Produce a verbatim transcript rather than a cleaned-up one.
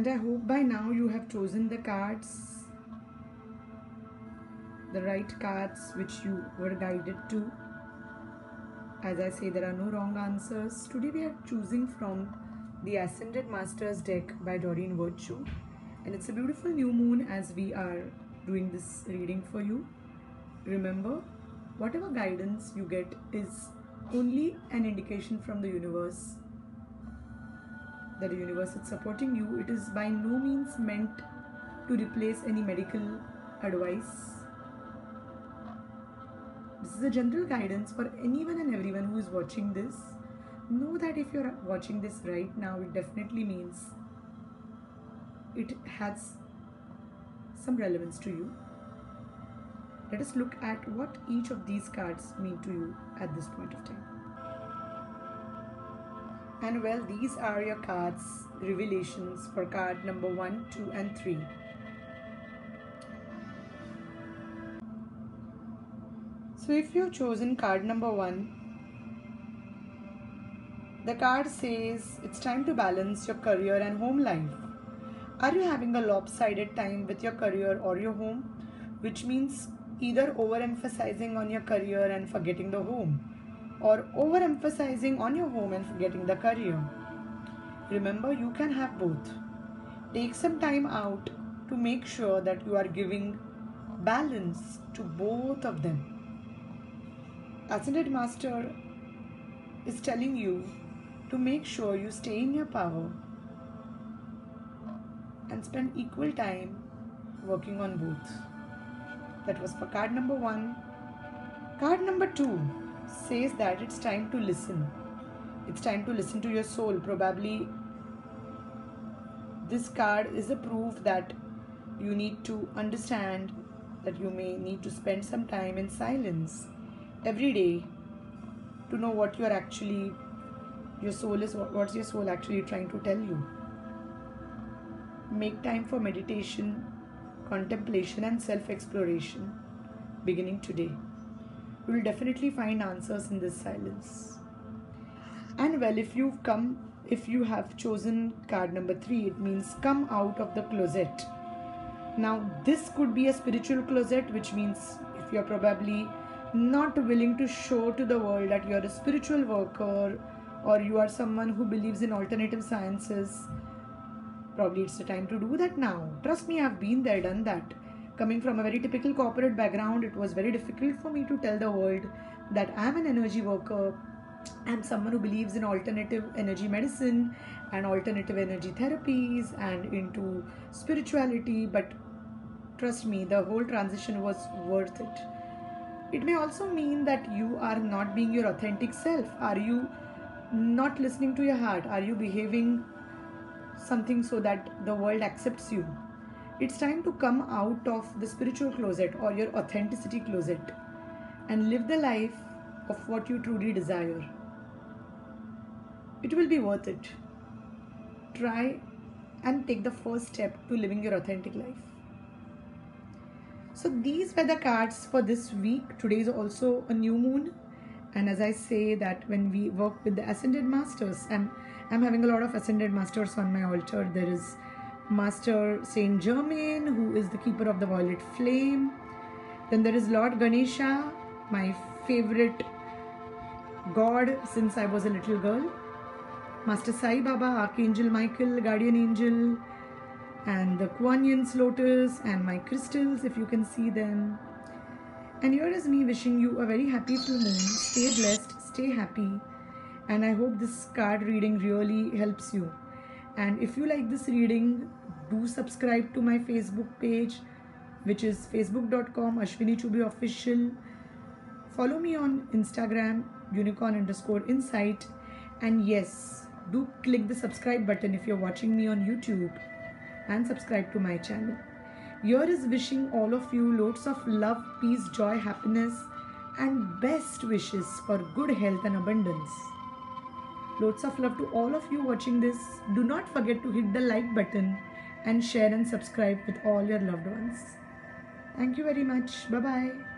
And I hope by now you have chosen the cards, the right cards which you were guided to. As I say, there are no wrong answers. Today we are choosing from the Ascended Masters deck by Doreen Virtue, and it's a beautiful new moon as we are doing this reading for you. Remember, whatever guidance you get is only an indication from the universe that the universe is supporting you. It is by no means meant to replace any medical advice. This is a general guidance for anyone and everyone who is watching this. Know that if you're watching this right now, it definitely means it has some relevance to you. Let us look at what each of these cards mean to you at this point of time. And well, these are your cards, revelations for card number one, two and three. So if you've chosen card number one, the card says it's time to balance your career and home life. Are you having a lopsided time with your career or your home? Which means either overemphasizing on your career and forgetting the home, or overemphasizing on your home and forgetting the career. Remember, you can have both. Take some time out to make sure that you are giving balance to both of them. Ascended Master is telling you to make sure you stay in your power and spend equal time working on both. That was for card number one. Card number two says that it's time to listen. It's time to listen to your soul. Probably this card is a proof that you need to understand that you may need to spend some time in silence every day to know what you are actually, your soul is, what's your soul actually trying to tell you. Make time for meditation, contemplation and self-exploration beginning today. You will definitely find answers in this silence. And well, if you've come, if you have chosen card number three, it means come out of the closet. Now this could be a spiritual closet, which means if you're probably not willing to show to the world that you're a spiritual worker or you are someone who believes in alternative sciences, probably it's the time to do that now. Trust me, I've been there, done that. Coming from a very typical corporate background, it was very difficult for me to tell the world that I'm an energy worker. I'm someone who believes in alternative energy medicine and alternative energy therapies and into spirituality. But trust me, the whole transition was worth it. It may also mean that you are not being your authentic self. Are you not listening to your heart? Are you behaving something so that the world accepts you? It's time to come out of the spiritual closet or your authenticity closet and live the life of what you truly desire. It will be worth it. Try and take the first step to living your authentic life. So these were the cards for this week. Today is also a new moon, and as I say that when we work with the Ascended Masters, and I'm having a lot of Ascended Masters on my altar. There is Master Saint Germain, who is the keeper of the violet flame. Then there is Lord Ganesha, my favorite god since I was a little girl. Master Sai Baba, Archangel Michael, Guardian Angel, and the Kuan Yin's lotus and my crystals, if you can see them. And here is me wishing you a very happy full moon. Stay blessed, stay happy, and I hope this card reading really helps you. And if you like this reading, do subscribe to my Facebook page, which is facebook dot com Ashwini Chubey Official. Follow me on Instagram, unicorn underscore insight. And yes, do click the subscribe button if you're watching me on YouTube, and subscribe to my channel. Here is wishing all of you loads of love, peace, joy, happiness and best wishes for good health and abundance. Loads of love to all of you watching this. Do not forget to hit the like button and share and subscribe with all your loved ones. Thank you very much. Bye-bye.